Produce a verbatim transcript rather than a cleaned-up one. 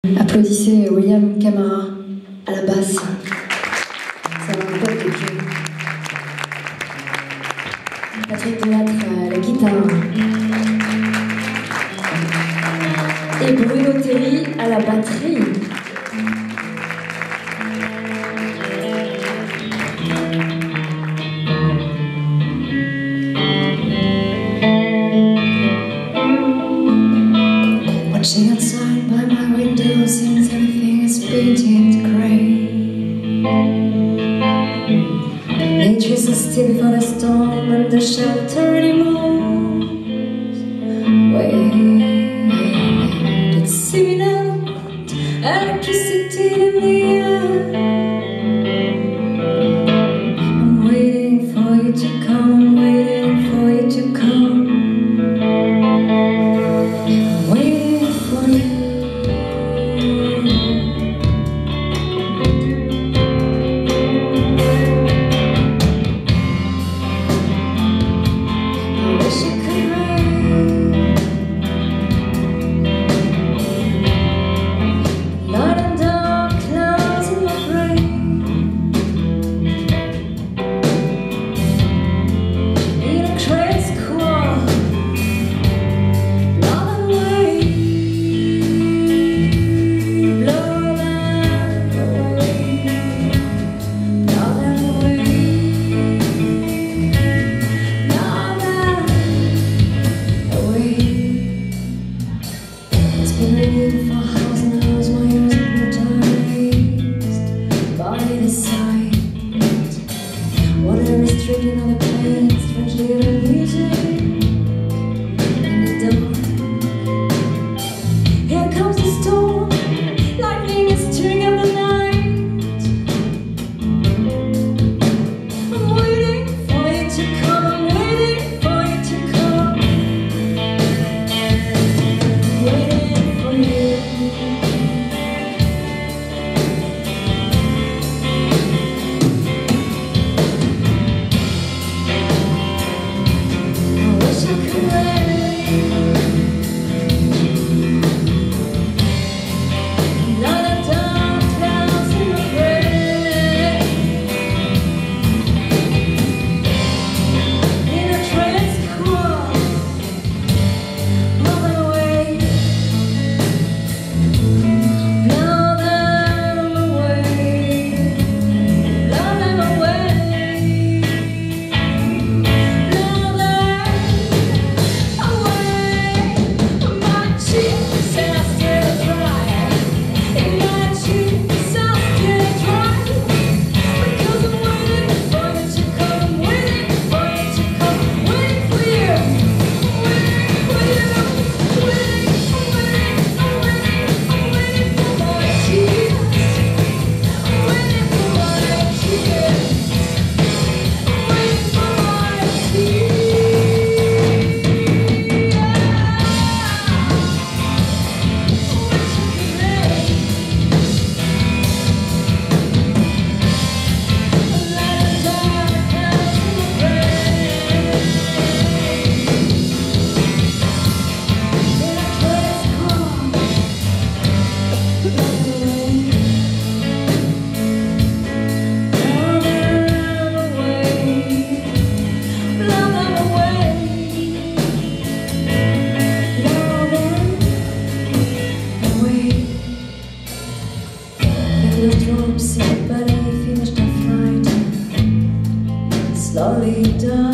Applaudissez William Camara à la basse. C'est un pote de Dieu. Patrick Delattre à la guitare. Et Bruno Terry à la batterie. Watching outside by my window since everything is painted grey. Nature's still before the storm and the shelter anymore. Wait, it's seeming out, electricity in the air. I'm waiting for you to come, I'm waiting for you to come. Slowly down.